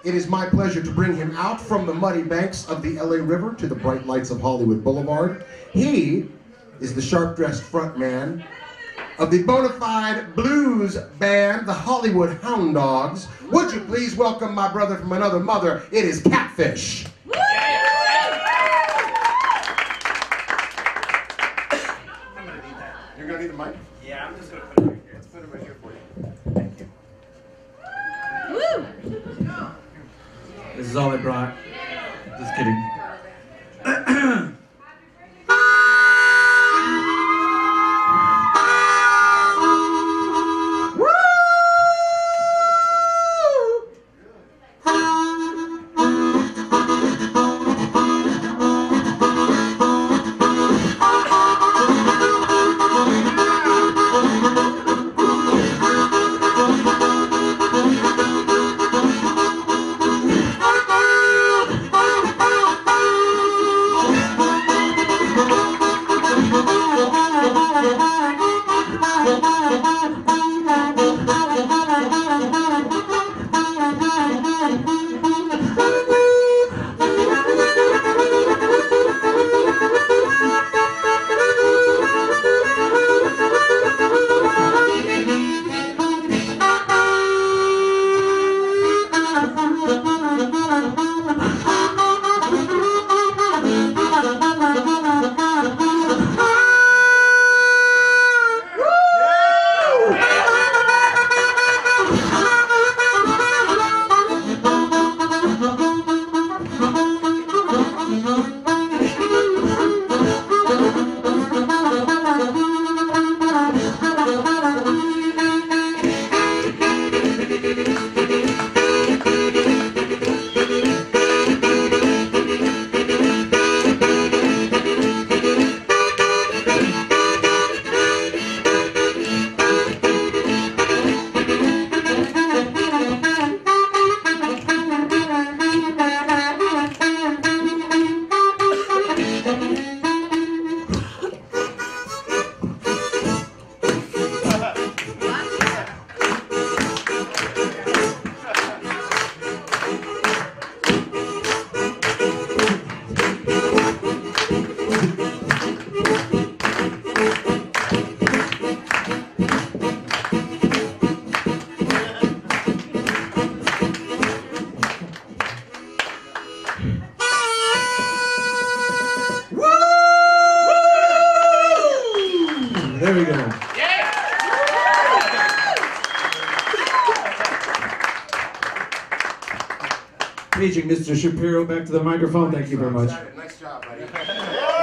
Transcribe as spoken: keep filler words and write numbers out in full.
it is my pleasure to bring him out from the muddy banks of the L A River to the bright lights of Hollywood Boulevard. He is the sharp-dressed frontman of the bona fide blues band, the Hollywood Hound Dogs. Would you please welcome my brother from another mother? It is Catfish. I'm gonna need that. You're gonna need the mic? Yeah, I'm just gonna put it right here. Let's put it right here for you. Thank you. Woo! This is all I brought. Just kidding. There we go. Yeah! Paging Mister Shapiro back to the microphone. Thank you very much. Nice job, buddy.